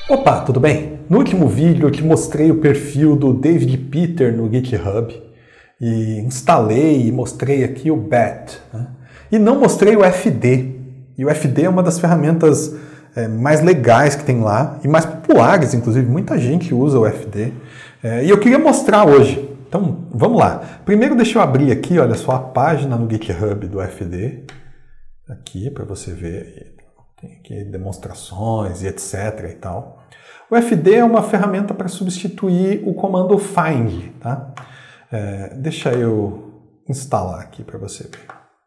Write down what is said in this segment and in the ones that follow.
Opa, tudo bem? No último vídeo eu te mostrei o perfil do David Peter no GitHub e instalei e mostrei aqui o Bat, né? E não mostrei o FD. E o FD é uma das ferramentas mais legais que tem lá e mais populares, inclusive muita gente usa o FD. E eu queria mostrar hoje. Então vamos lá. Primeiro deixa eu abrir aqui, olha só, a página no GitHub do FD. Aqui para você ver. Tem aqui demonstrações e etc. e tal. O FD é uma ferramenta para substituir o comando find, tá? Deixa eu instalar aqui para você ver.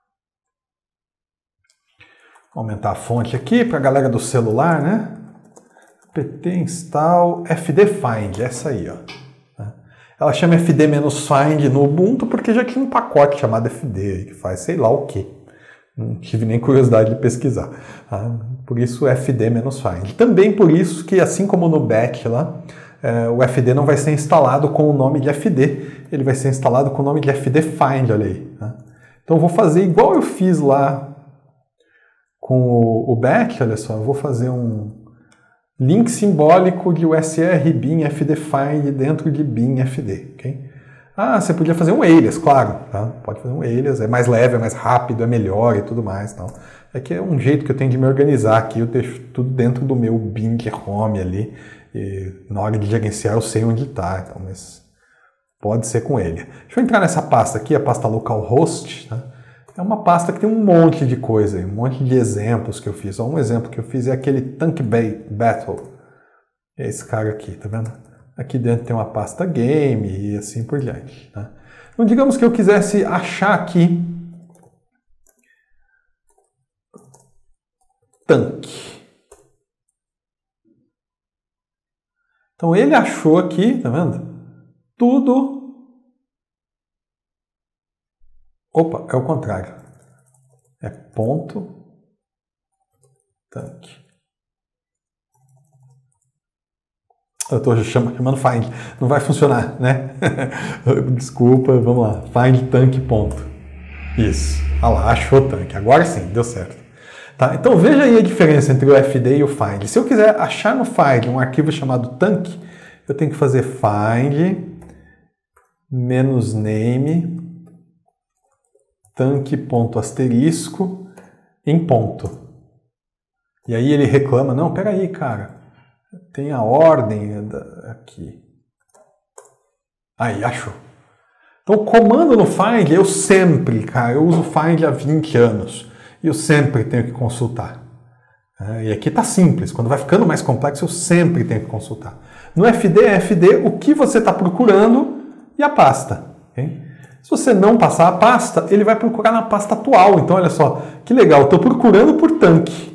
Vou aumentar a fonte aqui para a galera do celular, né? apt install fd find, essa aí, ó. Ela chama fd-find no Ubuntu porque já tinha um pacote chamado fd que faz sei lá o quê. Não tive nem curiosidade de pesquisar. Tá? Por isso fd-find. Também por isso que, assim como no Bat lá, o fd não vai ser instalado com o nome de fd, ele vai ser instalado com o nome de fd-find, olha aí. Tá? Então eu vou fazer igual eu fiz lá com o Bat, olha só, eu vou fazer um link simbólico de usr bin fd-find dentro de bin fd, ok? Ah, você podia fazer um alias, claro, tá? Pode fazer um alias, é mais leve, é mais rápido, é melhor e tudo mais. Tal. É que é um jeito que eu tenho de me organizar aqui, eu deixo tudo dentro do meu bin home ali, e na hora de gerenciar eu sei onde está, então, mas pode ser com ele. Deixa eu entrar nessa pasta aqui, a pasta localhost, tá? É uma pasta que tem um monte de coisa, um monte de exemplos que eu fiz. Ó, um exemplo que eu fiz é aquele Tank Battle, é esse cara aqui, tá vendo? Aqui dentro tem uma pasta game e assim por diante. Tá? Então, digamos que eu quisesse achar aqui tanque. Então ele achou aqui, tá vendo? Tudo. Opa, é o contrário. É ponto tanque. Eu estou chamando find, não vai funcionar, né? Desculpa, vamos lá. Find tanque ponto. Isso, olha lá, achou tanque. Agora sim, deu certo. Tá, então veja aí a diferença entre o fd e o find. Se eu quiser achar no find um arquivo chamado tanque, eu tenho que fazer find -name tanque.asterisco em ponto. E aí ele reclama, não, peraí, cara. Tem a ordem aqui. Aí, achou. Então, o comando no find, eu sempre, cara, eu uso find há 20 anos. E eu sempre tenho que consultar. E aqui tá simples. Quando vai ficando mais complexo, eu sempre tenho que consultar. No fd é fd o que você está procurando e a pasta. Okay? Se você não passar a pasta, ele vai procurar na pasta atual. Então, olha só, que legal, estou procurando por tanque.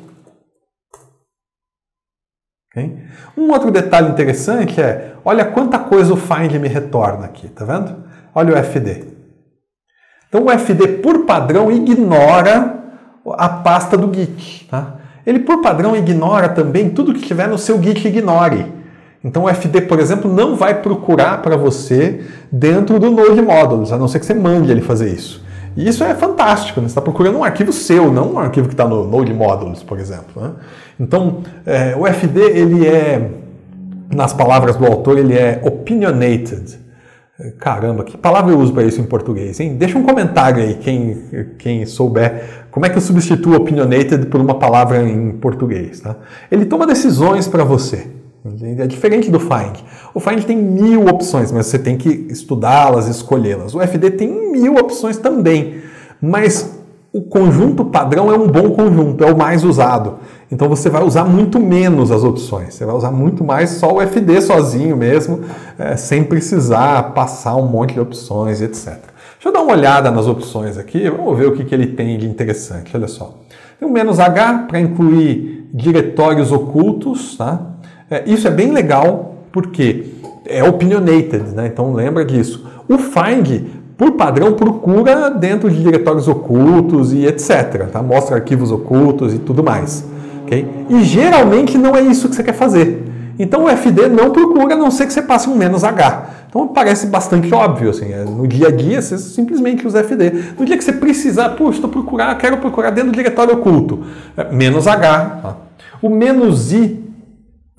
Okay? Um outro detalhe interessante é, olha quanta coisa o find me retorna aqui, tá vendo? Olha o fd. Então o fd por padrão ignora a pasta do git, tá? Ele por padrão ignora também tudo que tiver no seu git ignore. Então o fd, por exemplo, não vai procurar para você dentro do Node Modules, a não ser que você mande ele fazer isso. E isso é fantástico, né? Você está procurando um arquivo seu, não um arquivo que está no Node Modules, por exemplo. Né? Então, o fd, ele é, nas palavras do autor, ele é opinionated. Caramba, que palavra eu uso para isso em português, hein? Deixa um comentário aí, quem souber, como é que eu substituo opinionated por uma palavra em português. Tá? Ele toma decisões para você. É diferente do find. O find tem 1000 opções, mas você tem que estudá-las, escolhê-las. O fd tem 1000 opções também, mas o conjunto padrão é um bom conjunto, é o mais usado. Então você vai usar muito menos as opções. Você vai usar muito mais só o fd sozinho mesmo, sem precisar passar um monte de opções, etc. Deixa eu dar uma olhada nas opções aqui, vamos ver o que ele tem de interessante. Olha só. Tem um "-h" para incluir diretórios ocultos, tá? Isso é bem legal porque é opinionated, né? Então lembra disso. O find, por padrão, procura dentro de diretórios ocultos e etc. Tá? Mostra arquivos ocultos e tudo mais. Okay? E geralmente não é isso que você quer fazer. Então o fd não procura, a não ser que você passe um "-h". Então parece bastante óbvio. Assim, no dia a dia você simplesmente usa fd. No dia que você precisar, puxa, quero procurar dentro do diretório oculto. "-h". Tá? O "-i"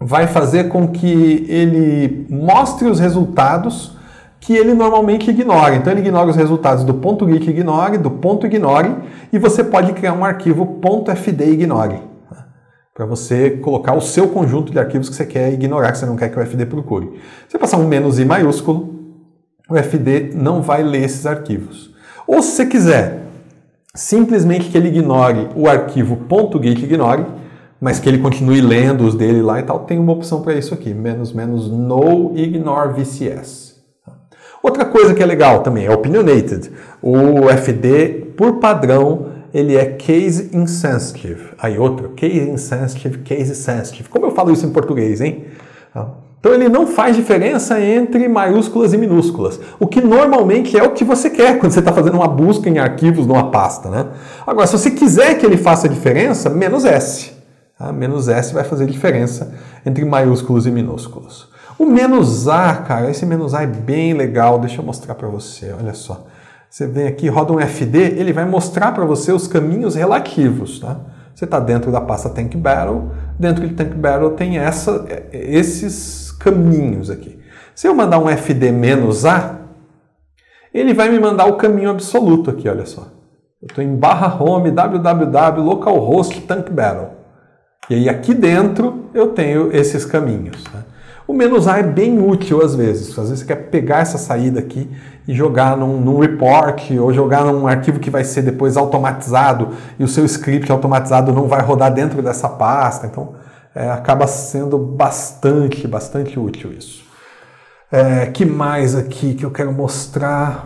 vai fazer com que ele mostre os resultados que ele normalmente ignora. Então ele ignora os resultados do ponto .geek ignore, do ponto ignore, e você pode criar um arquivo .fd ignore, para você colocar o seu conjunto de arquivos que você quer ignorar, que você não quer que o fd procure. Se você passar um "-i" maiúsculo, o fd não vai ler esses arquivos. Ou se você quiser simplesmente que ele ignore o arquivo .geek ignore, mas que ele continue lendo os dele lá e tal, tem uma opção para isso aqui, "-no ignore VCS". Outra coisa que é legal também é opinionated. O fd, por padrão, ele é case insensitive. Aí outro, case insensitive, case sensitive. Como eu falo isso em português, hein? Então ele não faz diferença entre maiúsculas e minúsculas, o que normalmente é o que você quer quando você está fazendo uma busca em arquivos numa pasta, né? Agora, se você quiser que ele faça diferença, "-s". "-s" vai fazer diferença entre maiúsculos e minúsculos. O "-a", cara, esse "-a" é bem legal, deixa eu mostrar para você, olha só. Você vem aqui, roda um fd, ele vai mostrar para você os caminhos relativos, tá? Você está dentro da pasta Tank Battle, dentro de Tank Battle tem esses caminhos aqui. Se eu mandar um fd "-a", ele vai me mandar o caminho absoluto aqui, olha só. Eu estou em /home www localhost Tank Battle. E aí aqui dentro eu tenho esses caminhos, tá? O "-a" é bem útil às vezes. Às vezes você quer pegar essa saída aqui e jogar num report ou jogar num arquivo que vai ser depois automatizado e o seu script automatizado não vai rodar dentro dessa pasta. Então, acaba sendo bastante útil isso. Que mais aqui que eu quero mostrar?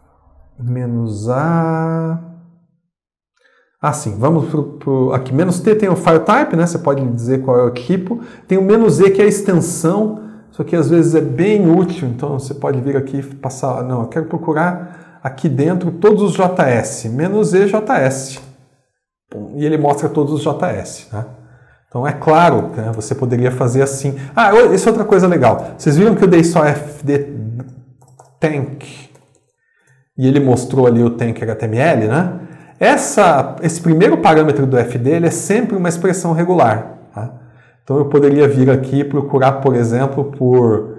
"-a". Sim, vamos aqui. "-t" tem o file type, né? Você pode dizer qual é o tipo. Tem o "-e", que é a extensão. Isso aqui às vezes é bem útil, então você pode vir aqui e passar... Não, eu quero procurar aqui dentro todos os JS. "-e JS. E ele mostra todos os JS, né? Então é claro, né? Você poderia fazer assim. Essa é outra coisa legal. Vocês viram que eu dei só fd tank e ele mostrou ali o tank HTML, né? Esse primeiro parâmetro do fd ele é sempre uma expressão regular. Tá? Então eu poderia vir aqui e procurar, por exemplo, por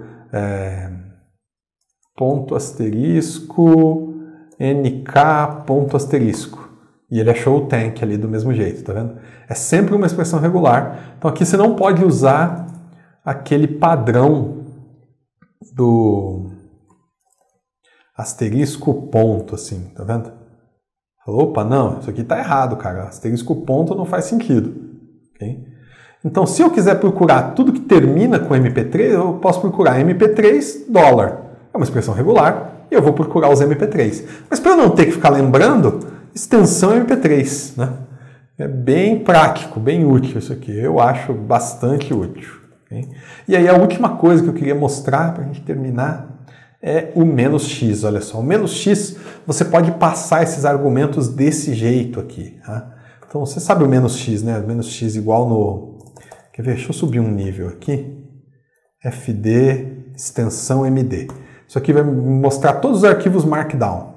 ponto asterisco, nk ponto asterisco. E ele achou o tank ali do mesmo jeito, tá vendo? É sempre uma expressão regular. Então aqui você não pode usar aquele padrão do asterisco ponto, assim, tá vendo? Opa, não, isso aqui está errado, cara. Asterisco ponto não faz sentido. Okay? Então, se eu quiser procurar tudo que termina com MP3, eu posso procurar MP3 $. É uma expressão regular e eu vou procurar os MP3. Mas para eu não ter que ficar lembrando, extensão MP3. Né? É bem prático, bem útil isso aqui. Eu acho bastante útil. Okay? E aí a última coisa que eu queria mostrar para a gente terminar é o "-x", olha só. O "-x", você pode passar esses argumentos desse jeito aqui. Tá? Então, você sabe o "-x", né? O "-x" igual no... Quer ver? Deixa eu subir um nível aqui. fd, extensão md. Isso aqui vai me mostrar todos os arquivos Markdown.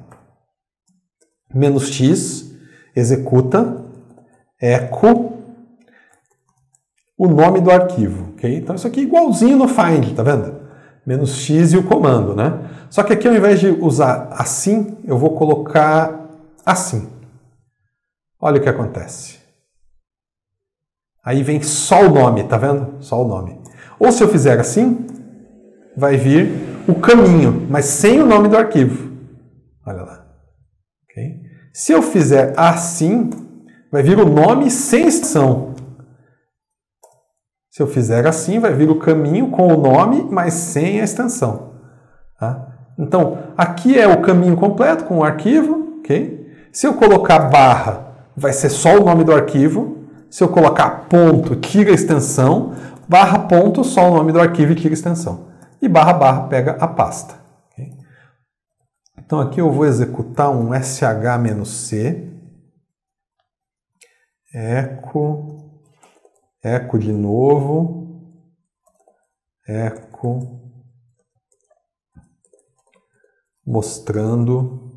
"-x", executa, echo, o nome do arquivo. Okay? Então, isso aqui é igualzinho no find, tá vendo? "-x" e o comando, né? Só que aqui, ao invés de usar assim, eu vou colocar assim. Olha o que acontece. Aí vem só o nome, tá vendo? Só o nome. Ou se eu fizer assim, vai vir o caminho, mas sem o nome do arquivo. Olha lá. Okay? Se eu fizer assim, vai vir o nome sem extensão. Se eu fizer assim, vai vir o caminho com o nome, mas sem a extensão. Tá? Então, aqui é o caminho completo com o arquivo. Okay? Se eu colocar barra, vai ser só o nome do arquivo. Se eu colocar ponto, tira a extensão. Barra ponto, só o nome do arquivo e tira a extensão. E barra barra pega a pasta. Okay? Então, aqui eu vou executar um sh-c. Echo de novo, echo, mostrando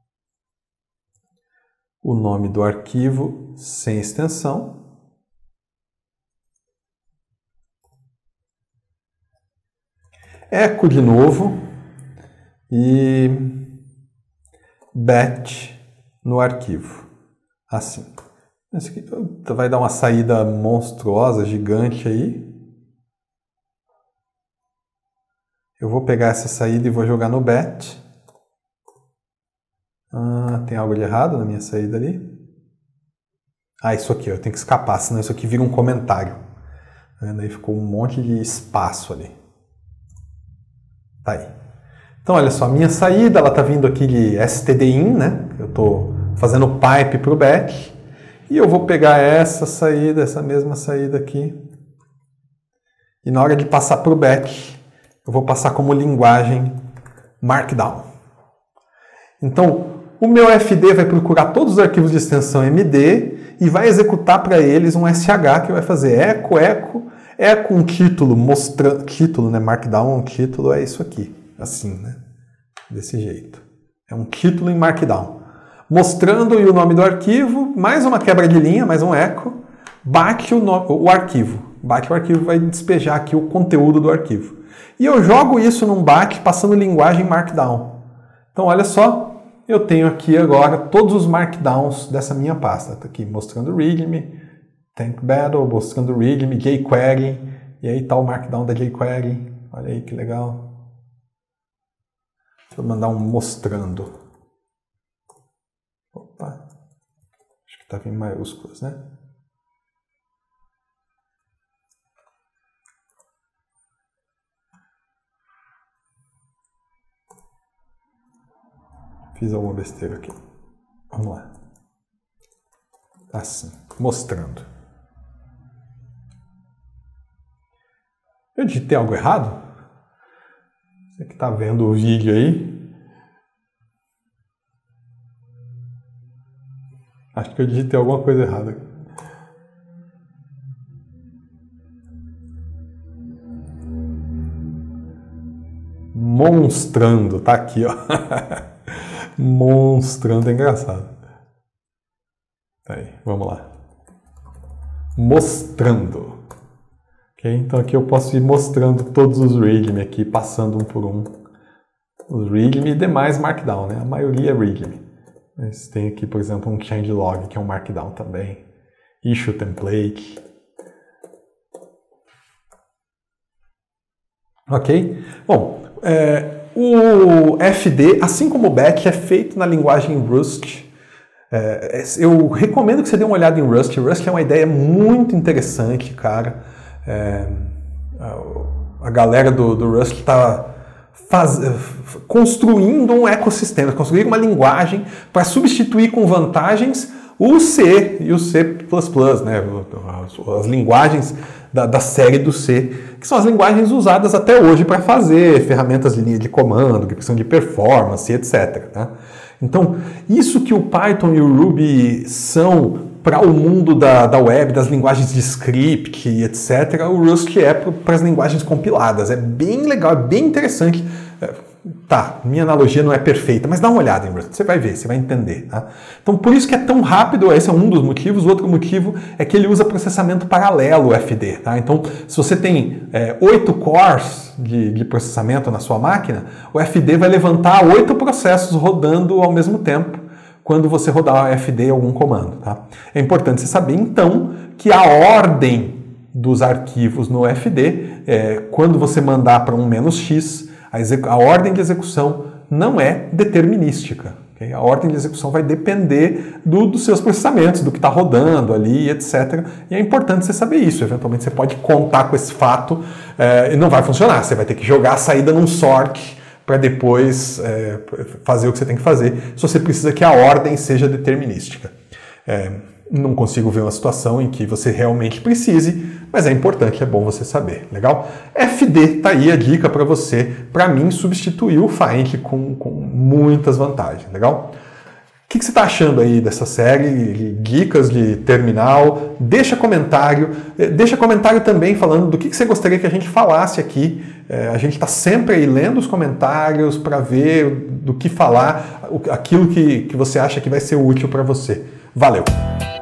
o nome do arquivo sem extensão. echo de novo e batch no arquivo. Assim. Esse aqui vai dar uma saída monstruosa, gigante aí. Eu vou pegar essa saída e vou jogar no batch. Tem algo de errado na minha saída ali. Isso aqui, eu tenho que escapar, senão isso aqui vira um comentário. Tá vendo? Aí ficou um monte de espaço ali. Tá aí. Então, olha só, a minha saída, ela tá vindo aqui de stdin, né? Eu tô fazendo pipe para o batch. E eu vou pegar essa saída, essa mesma saída aqui. E na hora de passar para o batch, eu vou passar como linguagem Markdown. Então, o meu FD vai procurar todos os arquivos de extensão MD e vai executar para eles um SH que vai fazer echo um título mostrando, título, né? Markdown, um título é isso aqui, assim, né? Desse jeito. É um título em Markdown. Mostrando o nome do arquivo, mais uma quebra de linha, mais um echo, bate o arquivo. Bate o arquivo, vai despejar aqui o conteúdo do arquivo. E eu jogo isso num batch passando linguagem Markdown. Então, olha só. Eu tenho aqui agora todos os markdowns dessa minha pasta. Está aqui mostrando readme, tank battle, mostrando readme, jQuery, e aí está o markdown da jQuery. Olha aí que legal. Deixa eu mandar um mostrando. Opa, acho que estava em maiúsculas, né? Fiz alguma besteira aqui. Vamos lá. Assim, mostrando. Eu digitei algo errado? Você que está vendo o vídeo aí. Acho que eu digitei alguma coisa errada. Monstrando, tá aqui, ó. Monstrando é engraçado. Aí, vamos lá. Mostrando. Okay? Então aqui eu posso ir mostrando todos os readme aqui, passando um por um. Os readme e demais markdown, né? A maioria é readme. Mas tem aqui, por exemplo, um changelog, que é um markdown também. Issue template. Ok? Bom, o FD, assim como o batch, é feito na linguagem Rust. Eu recomendo que você dê uma olhada em Rust. Rust é uma ideia muito interessante, cara. A galera do Rust está construindo um ecossistema, construir uma linguagem para substituir com vantagens o C e o C++, né? As linguagens da série do C, que são as linguagens usadas até hoje para fazer ferramentas de linha de comando, que precisam de performance, etc. Tá? Então, isso que o Python e o Ruby são para o mundo da web, das linguagens de script, etc., o Rust é para as linguagens compiladas. É bem legal, é bem interessante. Tá, minha analogia não é perfeita, mas dá uma olhada em Rust, você vai ver, você vai entender. Tá? Então, por isso que é tão rápido, esse é um dos motivos. O outro motivo é que ele usa processamento paralelo, o FD. Tá? Então, se você tem 8 cores de processamento na sua máquina, o FD vai levantar 8 processos rodando ao mesmo tempo quando você rodar o FD em algum comando. Tá? É importante você saber, então, que a ordem dos arquivos no FD, quando você mandar para um "-x", a ordem de execução não é determinística. Okay? A ordem de execução vai depender dos seus processamentos, do que está rodando ali, etc. E é importante você saber isso. Eventualmente você pode contar com esse fato e não vai funcionar. Você vai ter que jogar a saída num sort para depois fazer o que você tem que fazer, se você precisa que a ordem seja determinística. Não consigo ver uma situação em que você realmente precise, mas é importante, é bom você saber, legal? FD, tá aí a dica para você, para mim, substituir o find com muitas vantagens, legal? O que você está achando aí dessa série, dicas de terminal? Deixa comentário também falando do que você gostaria que a gente falasse aqui. A gente está sempre aí lendo os comentários para ver do que falar, aquilo que você acha que vai ser útil para você. Valeu!